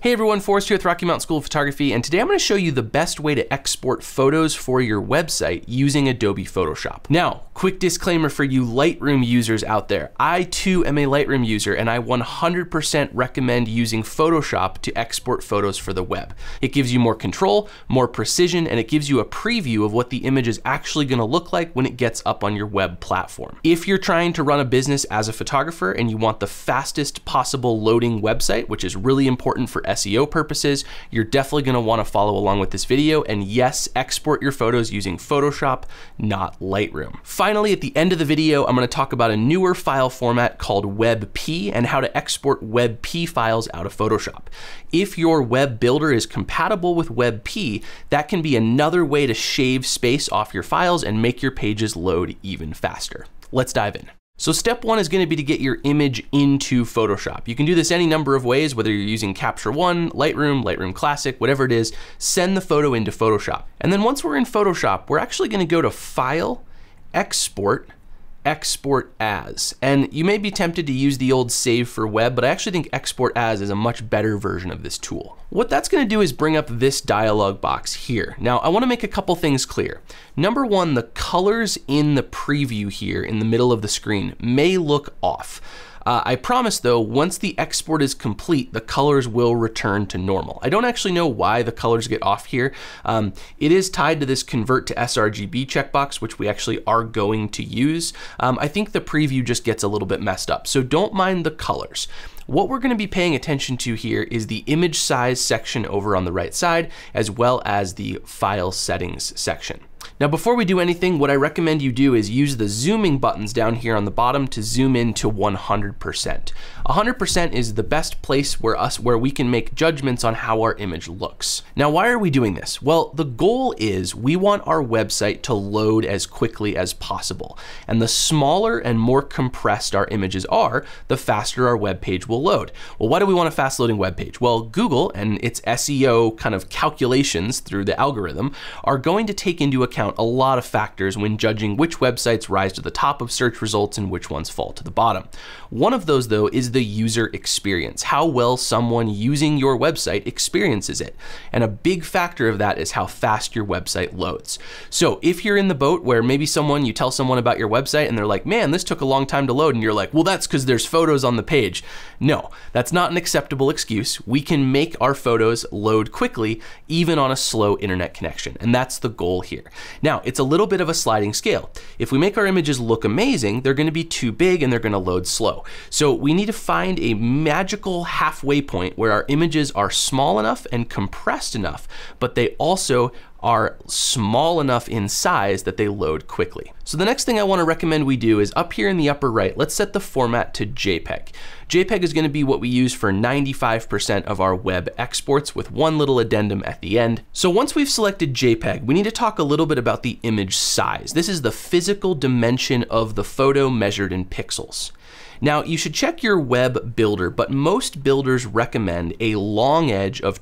Hey everyone, Forrest here with Rocky Mountain School of Photography, and today I'm going to show you the best way to export photos for your website using Adobe Photoshop. Now, quick disclaimer for you Lightroom users out there. I too am a Lightroom user, and I 100% recommend using Photoshop to export photos for the web. It gives you more control, more precision, and it gives you a preview of what the image is actually going to look like when it gets up on your web platform. If you're trying to run a business as a photographer and you want the fastest possible loading website, which is really important for SEO purposes, you're definitely going to want to follow along with this video, and yes, export your photos using Photoshop, not Lightroom. Finally, at the end of the video, I'm going to talk about a newer file format called WebP and how to export WebP files out of Photoshop. If your web builder is compatible with WebP, that can be another way to shave space off your files and make your pages load even faster. Let's dive in. So step one is going to be to get your image into Photoshop. You can do this any number of ways, whether you're using Capture One, Lightroom, Lightroom Classic, whatever it is, send the photo into Photoshop. And then once we're in Photoshop, we're actually going to go to File, Export, Export As. And you may be tempted to use the old Save for Web, but I actually think Export As is a much better version of this tool. What that's going to do is bring up this dialog box here. Now, I want to make a couple things clear. Number one, the colors in the preview here in the middle of the screen may look off. I promise though, once the export is complete, the colors will return to normal. I don't actually know why the colors get off here. It is tied to this convert to sRGB checkbox, which we actually are going to use. I think the preview just gets a little bit messed up, so don't mind the colors. What we're going to be paying attention to here is the image size section over on the right side, as well as the file settings section. Now, before we do anything, what I recommend you do is use the zooming buttons down here on the bottom to zoom in to 100%. 100% is the best place where we can make judgments on how our image looks. Now, why are we doing this? Well, the goal is we want our website to load as quickly as possible. And the smaller and more compressed our images are, the faster our web page will load. Well, why do we want a fast loading web page? Well, Google and its SEO kind of calculations through the algorithm are going to take into account a lot of factors when judging which websites rise to the top of search results and which ones fall to the bottom. One of those, though, is the user experience, how well someone using your website experiences it. And a big factor of that is how fast your website loads. So if you're in the boat where maybe you tell someone about your website and they're like, man, this took a long time to load, and you're like, well, that's because there's photos on the page. No, that's not an acceptable excuse. We can make our photos load quickly, even on a slow internet connection, and that's the goal here. Now, it's a little bit of a sliding scale. If we make our images look amazing, they're going to be too big and they're going to load slow. So we need to find a magical halfway point where our images are small enough and compressed enough, but they also are small enough in size that they load quickly. So the next thing I want to recommend we do is up here in the upper right, let's set the format to JPEG. JPEG is going to be what we use for 95% of our web exports, with one little addendum at the end. So once we've selected JPEG, we need to talk a little bit about the image size. This is the physical dimension of the photo measured in pixels. Now, you should check your web builder, but most builders recommend a long edge of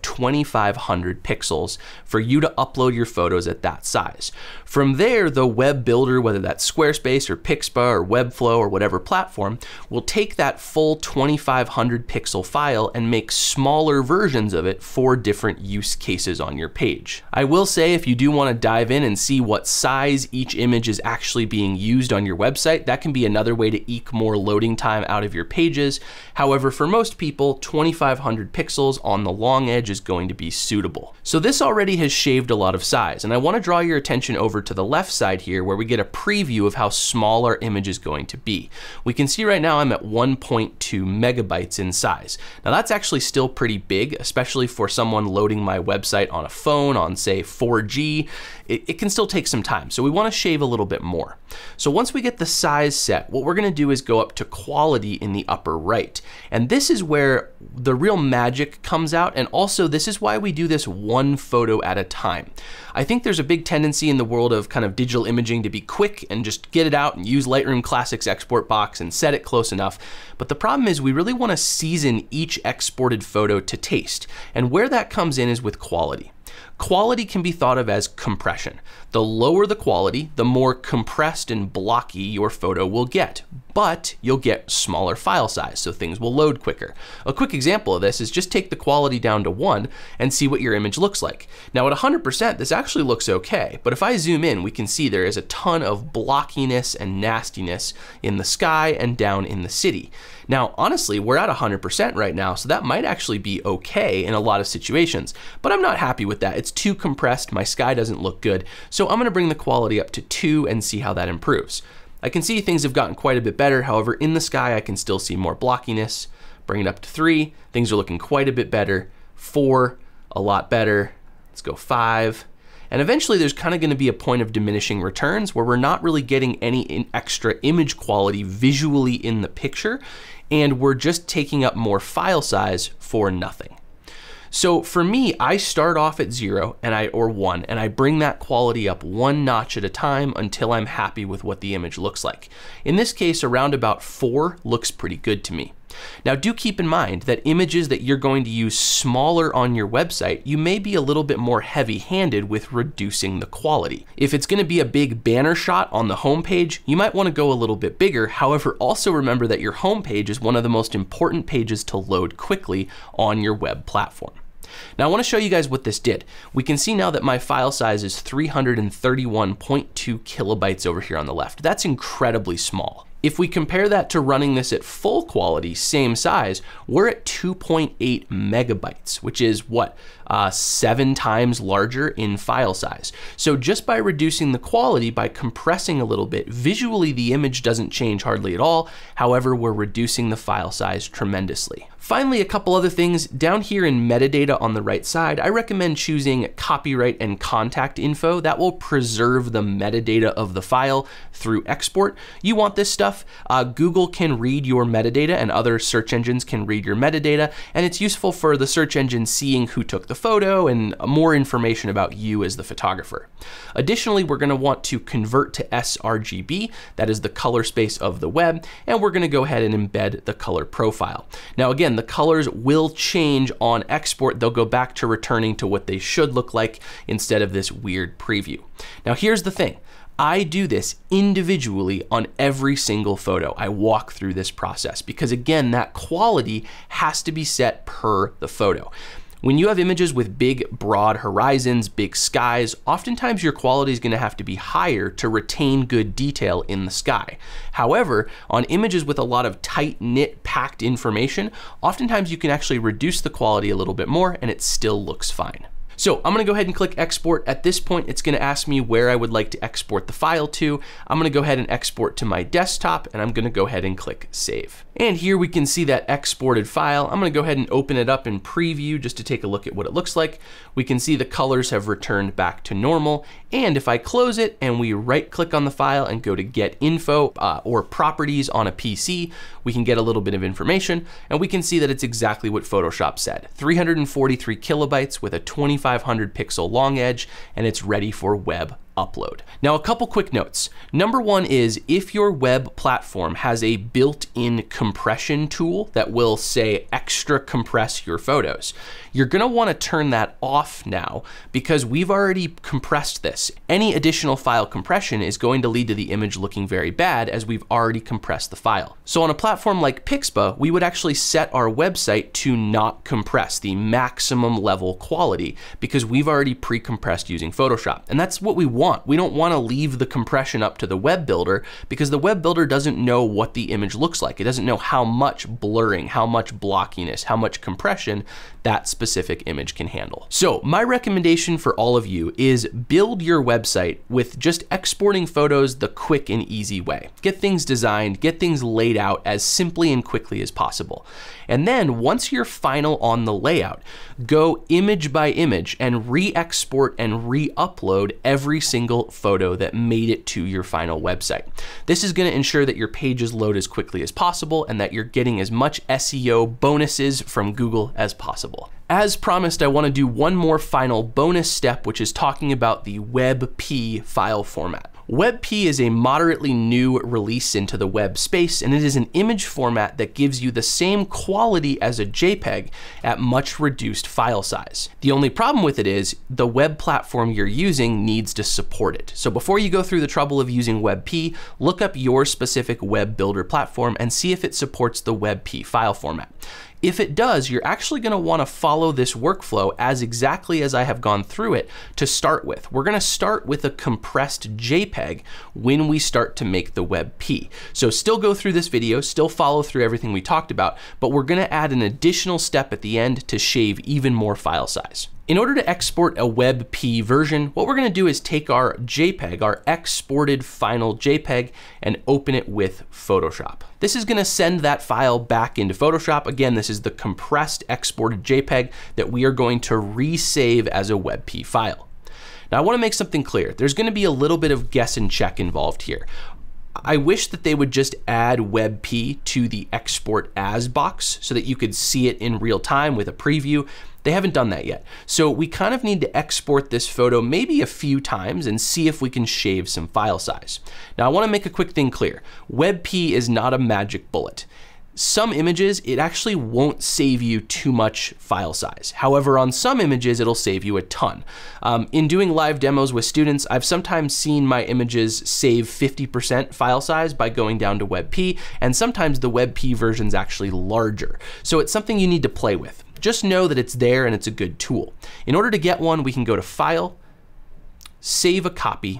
2500 pixels for you to upload your photos at that size. From there, the web builder, whether that's Squarespace or Pixpa or Webflow or whatever platform, will take that full 2500 pixel file and make smaller versions of it for different use cases on your page. I will say, if you do want to dive in and see what size each image is actually being used on your website, that can be another way to eke more loading time out of your pages. However, for most people, 2500 pixels on the long edge is going to be suitable. So this already has shaved a lot of size, and I want to draw your attention over to the left side here where we get a preview of how small our image is going to be. We can see right now I'm at 1.2 megabytes in size. Now that's actually still pretty big, especially for someone loading my website on a phone on, say, 4G. It can still take some time, so we want to shave a little bit more. So once we get the size set, what we're going to do is go up to quality in the upper right. And this is where the real magic comes out, and also this is why we do this one photo at a time. I think there's a big tendency in the world of kind of digital imaging to be quick and just get it out and use Lightroom Classic's export box and set it close enough. But the problem is we really want to season each exported photo to taste. And where that comes in is with quality. Quality can be thought of as compression. The lower the quality, the more compressed and blocky your photo will get. but you'll get smaller file size, so things will load quicker. A quick example of this is just take the quality down to 1 and see what your image looks like. Now at 100%, this actually looks okay, but if I zoom in, we can see there is a ton of blockiness and nastiness in the sky and down in the city. Now, honestly, we're at 100% right now, so that might actually be okay in a lot of situations, but I'm not happy with that. It's too compressed, my sky doesn't look good, so I'm gonna bring the quality up to 2 and see how that improves. I can see things have gotten quite a bit better. However, in the sky, I can still see more blockiness. Bring it up to 3, things are looking quite a bit better. 4, a lot better. Let's go 5. And eventually there's kind of gonna be a point of diminishing returns where we're not really getting any extra image quality visually in the picture, and we're just taking up more file size for nothing. So for me, I start off at 0 or 1, and I bring that quality up 1 notch at a time until I'm happy with what the image looks like. In this case, around about 4 looks pretty good to me. Now do keep in mind that images that you're going to use smaller on your website, you may be a little bit more heavy-handed with reducing the quality. If it's gonna be a big banner shot on the homepage, you might wanna go a little bit bigger. However, also remember that your homepage is one of the most important pages to load quickly on your web platform. Now I want to show you guys what this did. We can see now that my file size is 331.2 kilobytes over here on the left. That's incredibly small. If we compare that to running this at full quality, same size, we're at 2.8 megabytes, which is what, 7 times larger in file size. So just by reducing the quality, by compressing a little bit, visually the image doesn't change hardly at all. However, we're reducing the file size tremendously. Finally, a couple other things. Down here in metadata on the right side, I recommend choosing copyright and contact info. That will preserve the metadata of the file through export. You want this stuff. Google can read your metadata and other search engines can read your metadata, and it's useful for the search engine seeing who took the photo and more information about you as the photographer. Additionally, we're going to want to convert to sRGB. That is the color space of the web, and we're going to go ahead and embed the color profile. Now again, the colors will change on export. They'll go back to returning to what they should look like instead of this weird preview. Now here's the thing. I do this individually on every single photo. I walk through this process because again, that quality has to be set per the photo. When you have images with big, broad horizons, big skies, oftentimes your quality is going to have to be higher to retain good detail in the sky. However, on images with a lot of tight-knit, packed information, oftentimes you can actually reduce the quality a little bit more and it still looks fine. So I'm gonna go ahead and click export. At this point, it's gonna ask me where I would like to export the file to. I'm gonna go ahead and export to my desktop, and I'm gonna go ahead and click save. And here we can see that exported file. I'm gonna go ahead and open it up in preview just to take a look at what it looks like. We can see the colors have returned back to normal. And if I close it and we right click on the file and go to get info or properties on a PC, we can get a little bit of information, and we can see that it's exactly what Photoshop said. 343 kilobytes with a 2500 pixel long edge, and it's ready for web upload. Now, a couple quick notes. Number one is if your web platform has a built-in compression tool that will say extra compress your photos, you're gonna wanna turn that off now because we've already compressed this. Any additional file compression is going to lead to the image looking very bad as we've already compressed the file. So on a platform like Pixpa, we would actually set our website to not compress, the maximum level quality, because we've already pre-compressed using Photoshop. And that's what we want. We don't want to leave the compression up to the web builder because the web builder doesn't know what the image looks like. It doesn't know how much blurring, how much blockiness, how much compression that specific image can handle. So my recommendation for all of you is build your website with just exporting photos the quick and easy way. Get things designed, get things laid out as simply and quickly as possible. And then once you're final on the layout, go image by image and re-export and re-upload every single photo that made it to your final website. This is going to ensure that your pages load as quickly as possible and that you're getting as much SEO bonuses from Google as possible. As promised, I want to do one more final bonus step, which is talking about the WebP file format. WebP is a moderately new release into the web space, and it is an image format that gives you the same quality as a JPEG at much reduced file size. The only problem with it is the web platform you're using needs to support it. So before you go through the trouble of using WebP, look up your specific web builder platform and see if it supports the WebP file format. If it does, you're actually going to want to follow this workflow as exactly as I have gone through it to start with. We're going to start with a compressed JPEG when we start to make the WebP. So still go through this video, still follow through everything we talked about, but we're going to add an additional step at the end to shave even more file size. In order to export a WebP version, what we're going to do is take our JPEG, our exported final JPEG, and open it with Photoshop. This is going to send that file back into Photoshop. Again, this is the compressed exported JPEG that we are going to resave as a WebP file. Now I want to make something clear. There's going to be a little bit of guess and check involved here. I wish that they would just add WebP to the export as box so that you could see it in real time with a preview. They haven't done that yet. So we kind of need to export this photo maybe a few times and see if we can shave some file size. Now I want to make a quick thing clear. WebP is not a magic bullet. Some images, it actually won't save you too much file size. However, on some images, it'll save you a ton. In doing live demos with students, I've sometimes seen my images save 50% file size by going down to WebP, and sometimes the WebP version's actually larger. So it's something you need to play with. Just know that it's there and it's a good tool. In order to get one, we can go to File, Save a Copy,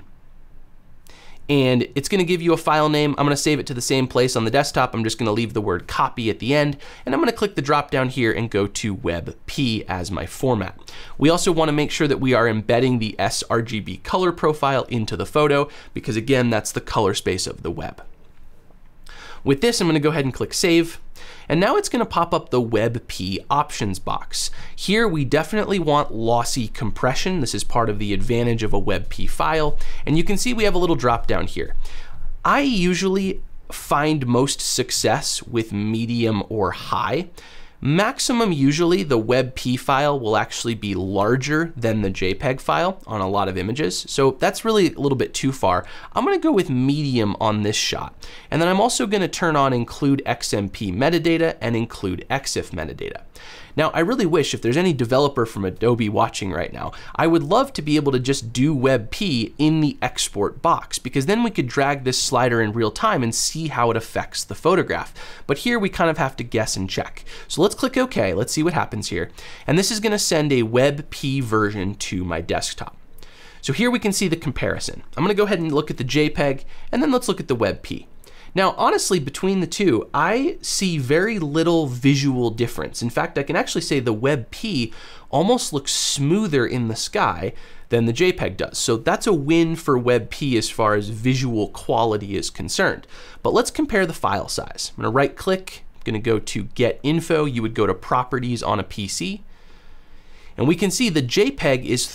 and it's going to give you a file name. I'm going to save it to the same place on the desktop. I'm just going to leave the word copy at the end, and I'm going to click the drop down here and go to WebP as my format. We also want to make sure that we are embedding the sRGB color profile into the photo because again, that's the color space of the web. With this, I'm going to go ahead and click Save. And now it's going to pop up the WebP options box. Here we definitely want lossy compression. This is part of the advantage of a WebP file. And you can see we have a little drop down here. I usually find most success with medium or high. Maximum, usually the WebP file will actually be larger than the JPEG file on a lot of images. So that's really a little bit too far. I'm going to go with medium on this shot. And then I'm also going to turn on include XMP metadata and include EXIF metadata. Now, I really wish if there's any developer from Adobe watching right now, I would love to be able to just do WebP in the export box because then we could drag this slider in real time and see how it affects the photograph. But here we kind of have to guess and check. So let's click OK. Let's see what happens here. And this is going to send a WebP version to my desktop. So here we can see the comparison. I'm going to go ahead and look at the JPEG, and then let's look at the WebP. Now, honestly, between the two, I see very little visual difference. In fact, I can actually say the WebP almost looks smoother in the sky than the JPEG does. So that's a win for WebP as far as visual quality is concerned. But let's compare the file size. I'm going to right click, I'm going to go to Get Info. You would go to Properties on a PC. And we can see the JPEG is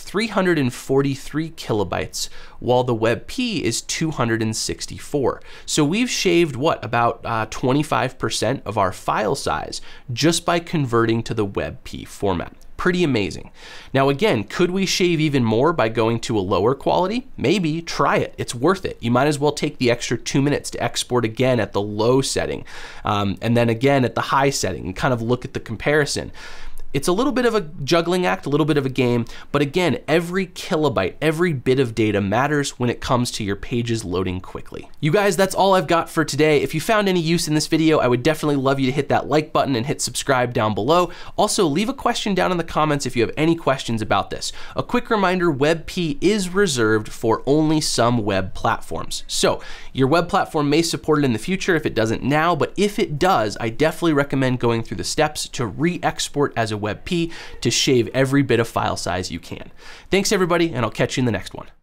343 kilobytes, while the WebP is 264. So we've shaved, what, about 25% of our file size just by converting to the WebP format. Pretty amazing. Now again, could we shave even more by going to a lower quality? Maybe. Try it. It's worth it. You might as well take the extra 2 minutes to export again at the low setting, and then again at the high setting, and kind of look at the comparison. It's a little bit of a juggling act, a little bit of a game, but again, every kilobyte, every bit of data matters when it comes to your pages loading quickly. You guys, that's all I've got for today. If you found any use in this video, I would definitely love you to hit that like button and hit subscribe down below. Also, leave a question down in the comments if you have any questions about this. A quick reminder, WebP is reserved for only some web platforms. So your web platform may support it in the future if it doesn't now, but if it does, I definitely recommend going through the steps to re-export as a WebP to shave every bit of file size you can. Thanks everybody, and I'll catch you in the next one.